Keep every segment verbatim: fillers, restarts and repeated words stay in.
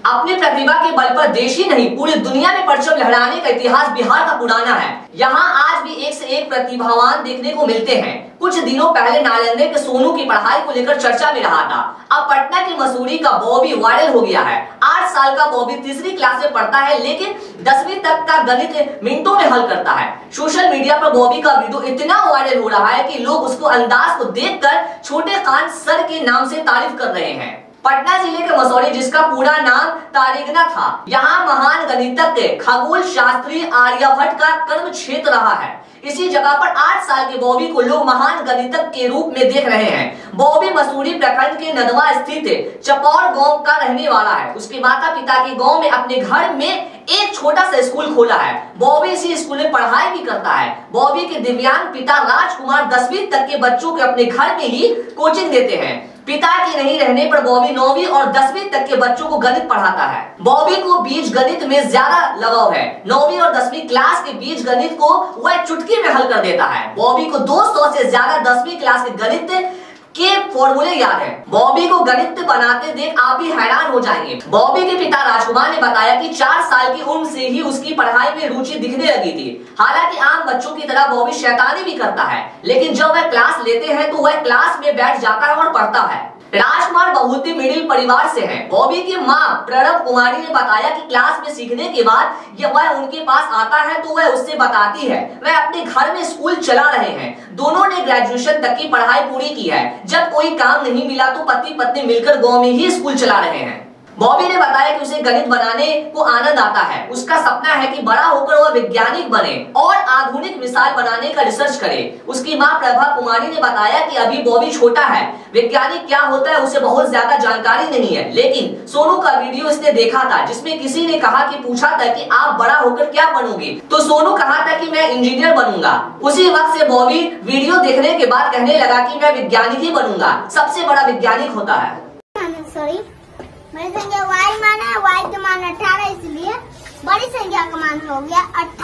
अपनी प्रतिभा के बल पर देश ही नहीं पूरी दुनिया में परचम लहराने का इतिहास बिहार का पुराना है। यहाँ आज भी एक से एक प्रतिभावान देखने को मिलते हैं। कुछ दिनों पहले नालंदा के सोनू की पढ़ाई को लेकर चर्चा में रहा था। अब पटना की मसूरी का बॉबी वायरल हो गया है। आठ साल का बॉबी तीसरी क्लास में पढ़ता है, लेकिन दसवीं तक का गणित मिनटों में हल करता है। सोशल मीडिया पर बॉबी का वीडियो इतना वायरल हो रहा है कि लोग उसको अंदाज को देखकर छोटे कान सर के नाम से तारीफ कर रहे हैं। पटना जिले के मसूरी, जिसका पूरा नाम तारिगना था, यहाँ महान गणितज्ञ खगोल शास्त्री आर्यभट्ट का कर्म क्षेत्र रहा है। इसी जगह पर आठ साल के बॉबी को लोग महान गणितज्ञ के रूप में देख रहे हैं। बॉबी मसूरी प्रखंड के नदवा स्थित चपौर गांव का रहने वाला है। उसके माता पिता के गांव में अपने घर में एक छोटा सा स्कूल खोला है। बॉबी इसी स्कूल में पढ़ाई भी करता है। बॉबी के दिव्यांग पिता राजकुमार दसवीं तक के बच्चों के अपने घर में ही कोचिंग देते हैं। पिता के नहीं रहने पर बॉबी नौवीं और दसवीं तक के बच्चों को गणित पढ़ाता है। बॉबी को बीज गणित में ज्यादा लगाव है। नौवीं और दसवीं क्लास के बीज गणित को वह चुटकी में हल कर देता है। बॉबी को दो सौ से ज्यादा दसवीं क्लास के गणित के फॉर्मूले याद है। बॉबी को गणित बनाते देख आप भी हैरान हो जाएंगे। बॉबी के पिता राजकुमार ने बताया कि चार साल की उम्र से ही उसकी पढ़ाई में रुचि दिखने लगी थी। हालांकि आम बच्चों की तरह बॉबी शैतानी भी करता है, लेकिन जब वह क्लास लेते हैं तो वह क्लास में बैठ जाता है और पढ़ता है। राजकुमार बहुत ही मिडिल परिवार से हैं। बॉबी की मां प्रणव कुमारी ने बताया कि क्लास में सीखने के बाद जब वह उनके पास आता है तो वह उससे बताती है वह अपने घर में स्कूल चला रहे हैं। दोनों ने ग्रेजुएशन तक की पढ़ाई पूरी की है। जब कोई काम नहीं मिला तो पति पत्नी मिलकर गांव में ही स्कूल चला रहे हैं। बॉबी ने बताया कि उसे गणित बनाने को आनंद आता है। उसका सपना है कि बड़ा होकर वह वैज्ञानिक बने और आधुनिक मिसाइल बनाने का रिसर्च करे। उसकी मां प्रभा कुमारी ने बताया कि अभी बॉबी छोटा है, वैज्ञानिक क्या होता है उसे बहुत ज्यादा जानकारी नहीं है, लेकिन सोनू का वीडियो इसने देखा था जिसमें किसी ने कहा कि पूछा था कि आप बड़ा होकर क्या बनोगे, तो सोनू कहा था कि मैं इंजीनियर बनूंगा। उसी वक्त से बॉबी वीडियो देखने के बाद कहने लगा कि मैं वैज्ञानिक ही बनूंगा, सबसे बड़ा वैज्ञानिक होता है। सॉरी बड़ी संख्या y मान है, y का मान अठारह, इसलिए बड़ी संख्या का मान हो गया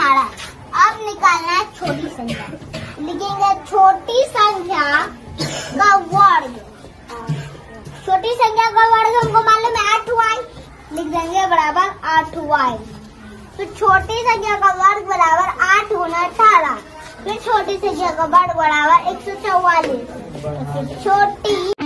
अठारह। अब निकालना है छोटी संख्या। लिखेंगे छोटी संख्या का वर्ग। छोटी संख्या का वर्ग हमको मालूम है आठ वाई, लिख देंगे बराबर आठ वाई। तो छोटी संख्या का वर्ग बराबर आठ गुना अठारह, फिर छोटी संख्या का वर्ग बराबर एक सौ चौवालीस। छोटी